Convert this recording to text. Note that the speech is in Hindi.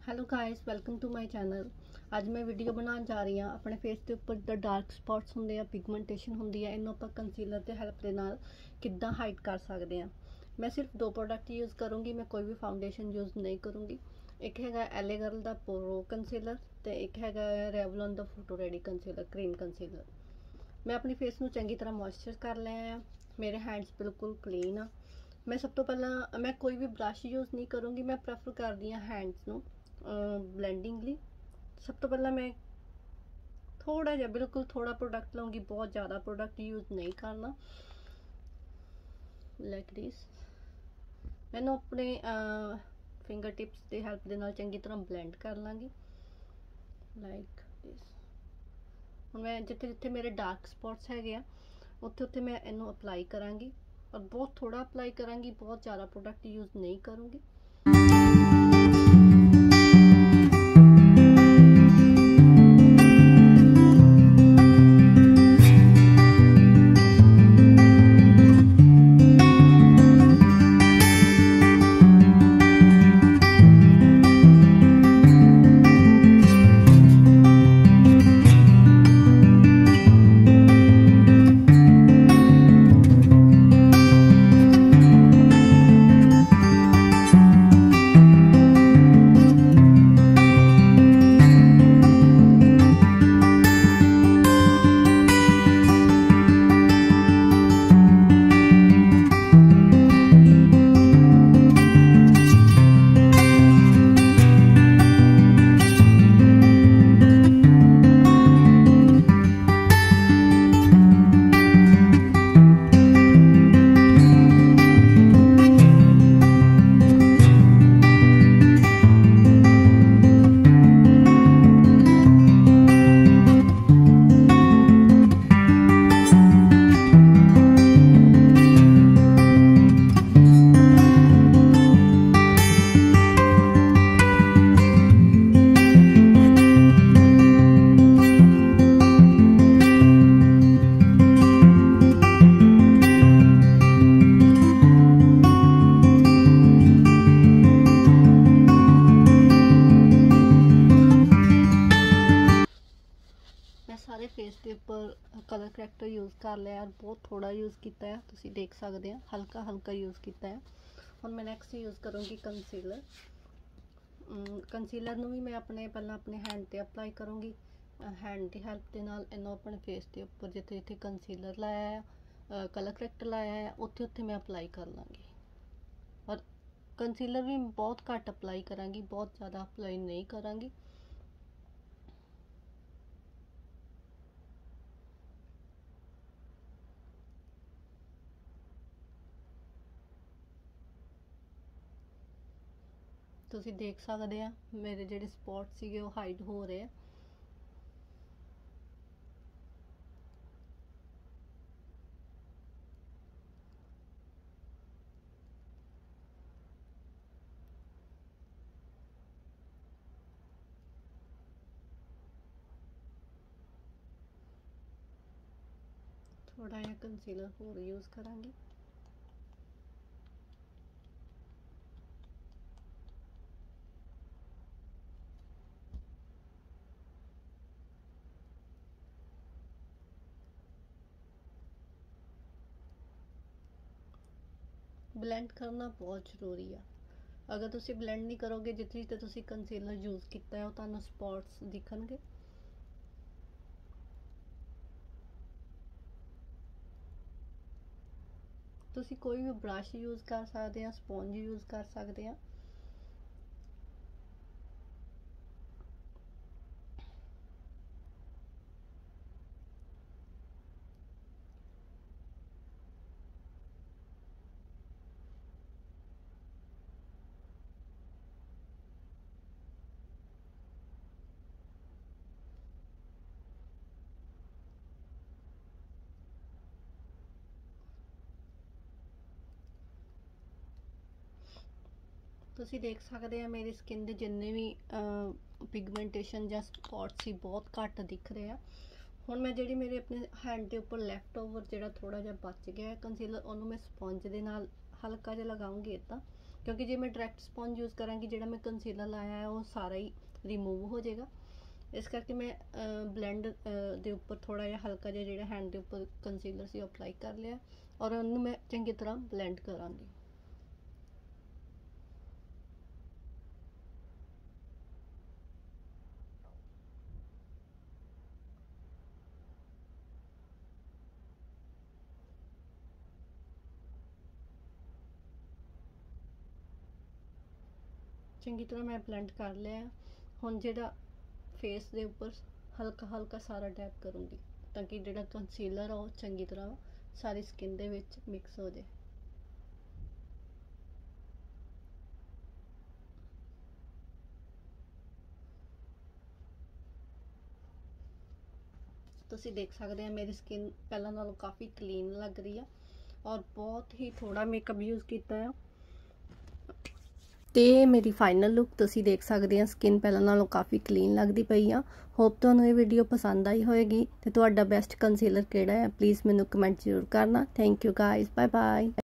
Hello guys, welcome to my channel. ਅੱਜ मैं वीडियो बनाने जा रही ਹਾਂ अपने फेस के ਉੱਪਰ ਜਿੱਦਾਂ ਡਾਰਕ ਸਪੌਟਸ ਹੁੰਦੇ ਆ, ਪਿਗਮੈਂਟੇਸ਼ਨ ਹੁੰਦੀ ਆ, ਇਹਨੂੰ ਆਪਾਂ ਕੰਸੀਲਰ ਦੇ ਹੈਲਪ ਦੇ ਨਾਲ ਕਿੱਦਾਂ ਹਾਈਡ ਕਰ ਸਕਦੇ ਆ। मैं सिर्फ दो प्रोडक्ट यूज़ करूँगी, मैं कोई भी फाउंडेशन यूज़ नहीं करूँगी। एक है एले गर्ल का प्रो कंसीलर तो एक है रेवलॉन का photo ready concealer cream concealer. मैं अपनी फेस में चंगी तरह मॉइस्चर कर लिया, मेरे हैंड्स बिल्कुल क्लीन आ। मैं सब तो पहला मैं कोई भी ब्रश यूज़ नहीं करूँगी, मैं प्रैफर करती हाँ हैंड्स ਨੂੰ ब्लैंडिंग ली। सब तो पहला मैं थोड़ा जहा बिल्कुल थोड़ा प्रोडक्ट लूँगी, बहुत ज़्यादा प्रोडक्ट यूज़ नहीं करना। लाइक दिस मैंने अपने फिंगर टिप्स की हेल्प के नाल चंगी तरह ब्लेंड कर लाँगी लाइक दिस। हुण मैं जिथे जिथे मेरे डार्क स्पॉट्स है उत्थे उत्थे मैं इनू अप्लाई करांगी और बहुत थोड़ा अप्लाई करांगी, बहुत ज़्यादा प्रोडक्ट यूज़ नहीं करूँगी। सारे फेस के उपर कलर करैक्टर यूज़ कर लिया और बहुत थोड़ा यूज़ किया है, तुसी देख सकते हैं हल्का हल्का यूज़ किया है। हुण मैं नैक्सट यूज़ करूँगी कंसीलर। कंसीलर भी मैं अपने पहला अपने हैंड पर अप्लाई करूँगी, हैंड की हेल्प के नाल इन्हों अपने फेस के उपर जिथे जिथे कंसीलर लाया है कलर करैक्टर लाया है उत्थे उत्थे मैं अप्लाई कर लाँगी। और कंसीलर भी बहुत घट अप्लाई कराँगी, बहुत ज़्यादा अप्लाई नहीं कराँगी। तुसी देख सकते हैं मेरे जेडे स्पॉट सीगे वो हाइड हो रहे हैं। थोड़ा या कंसीलर होर यूज़ करांगी। ब्लेंड करना बहुत जरूरी है। अगर तुसी ब्लेंड नहीं करोगे जिथे जिथे तुसी कंसीलर यूज़ किया है वो तुहानू स्पॉट्स दिखणगे। तुसी कोई भी ब्रश यूज़ कर सकते हैं, स्पॉन्ज यूज़ कर सकते हैं। तुसी देख सकते हैं मेरी स्किन के जिन्ने भी पिगमेंटेशन या स्पॉट्स ही बहुत घट दिख रहे हैं। हुण मैं जी मेरे अपने हैंड के उपर लैफ्ट ओवर जो थोड़ा जहा बच गया है कंसीलर, उन्होंने मैं स्पॉन्ज के नाल हल्का जिहा लगाऊंगी इदा क्योंकि जे मैं डायरैक्ट स्पॉन्ज यूज़ करांगी ਜਿਹੜਾ मैं कंसीलर लाया है वो सारा ही रिमूव हो जाएगा। इस करके मैं ब्लेंड ਦੇ ਉੱਪਰ थोड़ा ਜਿਹਾ हल्का ਜਿਹਾ ਜਿਹੜਾ हैंड ਦੇ ਉੱਪਰ कंसीलर ਸੀ अप्लाई कर लिया और ਉਹਨੂੰ मैं ਚੰਗੀ तरह ब्लेंड करांगी। ਚੰਗੀ ਤਰ੍ਹਾਂ मैं ब्लेंड कर लिया। ਹੁਣ ਜਿਹੜਾ फेस ਦੇ ਉੱਪਰ ਹਲਕਾ ਹਲਕਾ ਸਾਰਾ ਟੈਪ ਕਰੂੰਗੀ ਤਾਂ ਕਿ ਜਿਹੜਾ ਕੰਸੀਲਰ ਆ ਉਹ ਚੰਗੀ ਤਰ੍ਹਾਂ ਸਾਰੀ ਸਕਿਨ ਦੇ ਵਿੱਚ ਮਿਕਸ ਹੋ ਜਾਏ। ਤੁਸੀਂ देख सकते हैं मेरी स्किन पहला नालों काफ़ी क्लीन लग रही है और बहुत ही थोड़ा मेकअप यूज़ किया है। तो मेरी फाइनल लुक तुसी देख सकते हैं, स्किन पहला नालों काफ़ी क्लीन लगती पई आ। होप तुहानूं ये वीडियो पसंद आई होएगी। तो तुहाडा बेस्ट कंसीलर किहड़ा है प्लीज़ मैनूं कमेंट जरूर करना। Thank you guys, bye bye.